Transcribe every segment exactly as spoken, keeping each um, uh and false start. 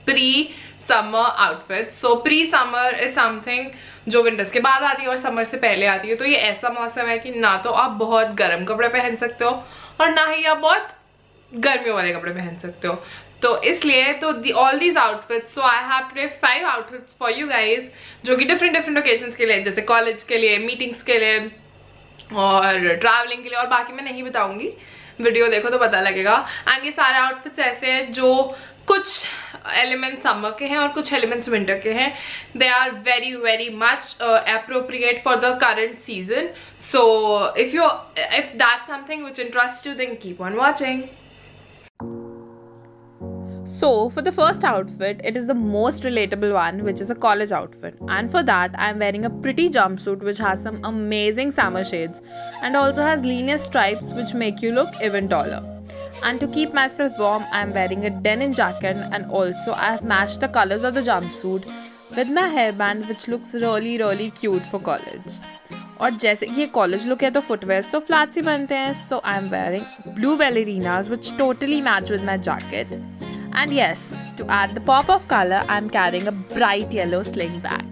Pre summer outfit. So pre summer is something जो winters के बाद आती है और समर से पहले आती है. तो ये ऐसा मौसम है कि ना तो आप बहुत गर्म कपड़े पहन सकते हो और ना ही आप बहुत गर्मियों वाले कपड़े पहन सकते हो. तो इसलिए तो all these outfits, so I have today five outfits for you guys, जो कि डिफरेंट डिफरेंट ओकेजन्स के लिए, जैसे कॉलेज के लिए, मीटिंग्स के लिए और ट्रैवलिंग के लिए. और बाकी मैं नहीं बताऊंगी, वीडियो देखो तो पता लगेगा. एंड ये सारे आउटफिट्स ऐसे हैं जो कुछ एलिमेंट्स समर के हैं और कुछ एलिमेंट्स विंटर के हैं. They are very very much appropriate for the current season. So if you if that's something which interests you, then keep on watching. So for the first outfit, it is the most relatable one, which is a college outfit. And for that, I am wearing a pretty jumpsuit which has some amazing summer shades and also has linear stripes which make you look even taller. And to keep myself warm, I am wearing a denim jacket, and also I have matched the colors of the jumpsuit with my hairband which looks really really cute for college. और जैसे कि ये college look है तो footwears तो flats ही बनते हैं. So I am wearing blue ballerinas which totally match with my jacket. And yes, to add the pop of color, I am carrying a bright yellow sling bag.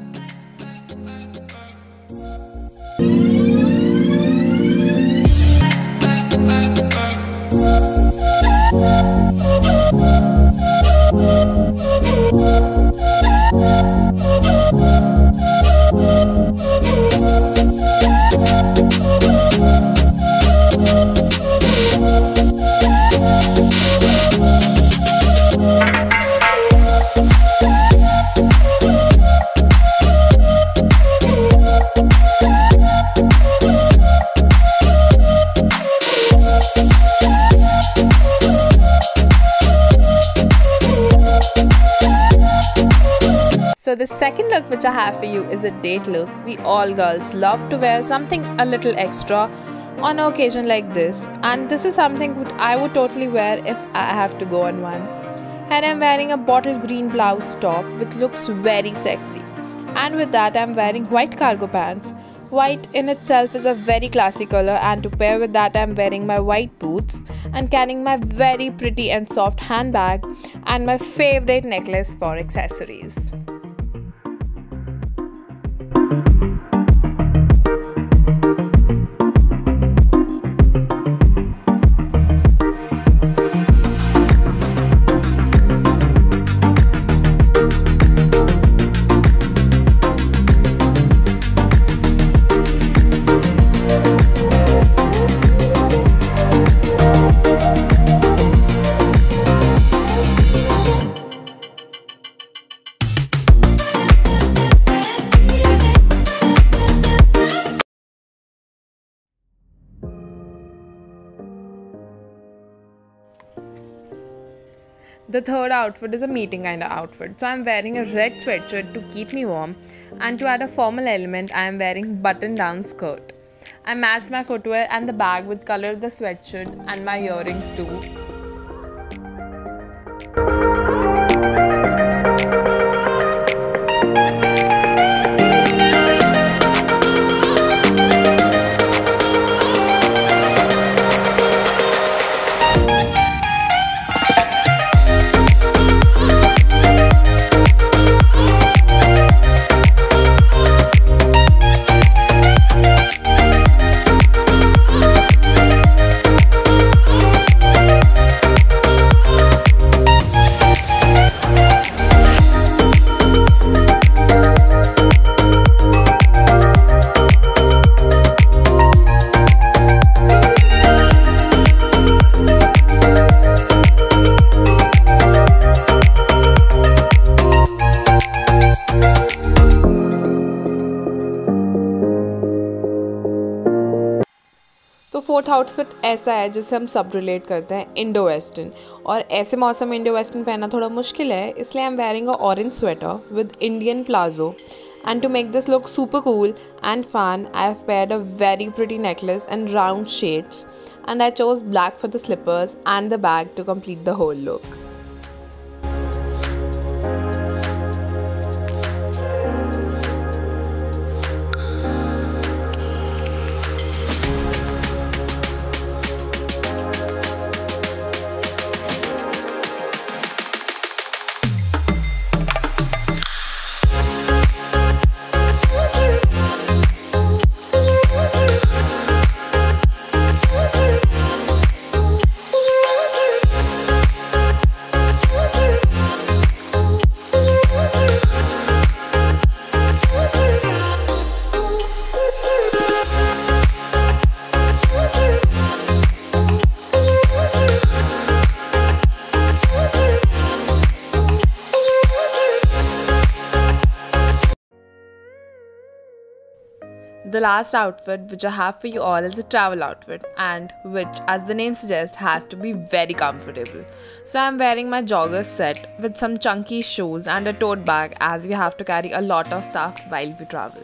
So the second look which I have for you is a date look. We all girls love to wear something a little extra on an occasion like this, and this is something which I would totally wear if I have to go on one. And I'm wearing a bottle green blouse top which looks very sexy, and with that I'm wearing white cargo pants. White in itself is a very classy color, and to pair with that I'm wearing my white boots and carrying my very pretty and soft handbag and my favorite necklace for accessories. The third outfit is a meeting kind of outfit. So I'm wearing a red sweatshirt to keep me warm, and to add a formal element, I am wearing button down skirt. I matched my footwear and the bag with color of the sweatshirt and my earrings too. तो fourth outfit ऐसा है जिसे हम सब relate करते हैं, Indo western. और ऐसे मौसम में इंडो वेस्टर्न पहनना थोड़ा मुश्किल है, इसलिए I am wearing a orange sweater with Indian palazzo. And to make this look super cool and fun, I have paired a very pretty necklace in round shades, and I chose black for the slippers and the bag to complete the whole look. The last outfit which I have for you all is a travel outfit, and which, as the name suggests, has to be very comfortable. So I'm wearing my jogger set with some chunky shoes and a tote bag, as we have to carry a lot of stuff while we travel.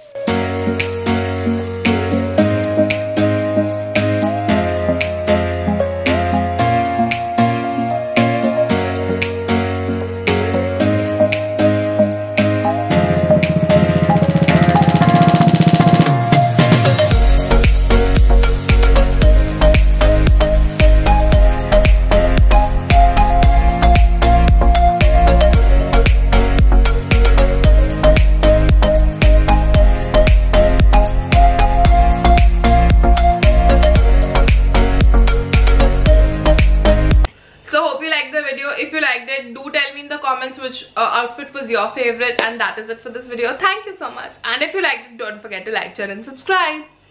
If you liked it, do tell me in the comments which uh, outfit was your favorite, and that is it for this video. Thank you so much, and if you liked it, don't forget to like, share and subscribe.